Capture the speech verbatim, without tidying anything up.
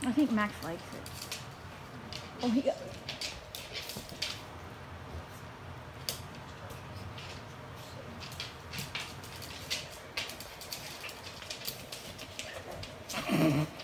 I think Max likes it. Oh, he got... Mm-hmm.